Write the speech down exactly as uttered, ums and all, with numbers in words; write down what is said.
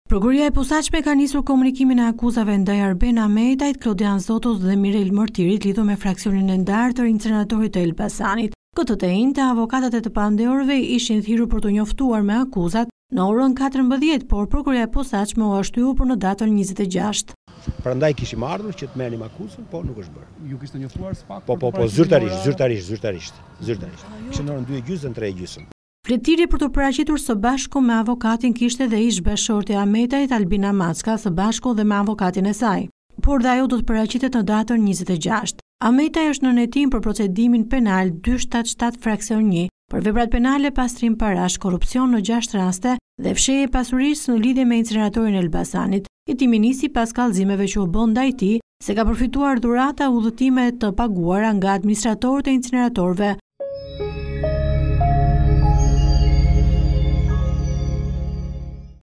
Prokuroria e posaçme ka nisur komunikimin e akuzave ndaj Arben Ahmetajt, Klodian Zotos dhe Mirel Mortirit lidhur me fraksionin e ndarë të inceneratorit të Elbasanit. Këtë të njëjtë, avokatët e të pandeorëve ishin thirrur për të njoftuar me akuzat në orën katërmbëdhjetë, por prokuroria e posaçme u shtyur për në datën njëzet e gjashtë. Prandaj kishim ardhur që të merrnim akuzën, po nuk është bërë. Ju kishte njoftuar spak? Po, po, po, zyrtarisht, zyrtarisht, zyrtarisht, zyrtarisht. Kishte në orën dy e gjysmë, tre e gjysmë. Fletiri për të paraqitur së bashku me avokatin kishte dhe ish bashkëshorti e Ahmetajt, Albina Macka, së bashku dhe me avokatin e saj, por dhe ajo do të paraqitet në datën njëzet e gjashtë. Ahmetaj është në hetim për procedimin penal dy shtat shtat fraksion një për veprat penale pastrim parash, korrupsion në gjashtë raste dhe fshehje pasurisë në lidhje me inceneratorin e Elbasanit. Hetimi nisi pas kallëzimeve që u bën ndaj tij se ka përfituar dhurata udhëtime të paguara nga administratorët e inceneratorëve